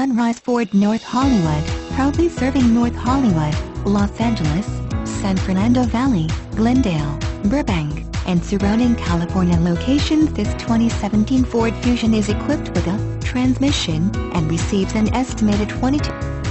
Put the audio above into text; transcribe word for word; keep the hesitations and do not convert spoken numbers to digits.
Sunrise Ford North Hollywood, proudly serving North Hollywood, Los Angeles, San Fernando Valley, Glendale, Burbank, and surrounding California locations. This twenty seventeen Ford Fusion is equipped with a transmission and receives an estimated twenty-two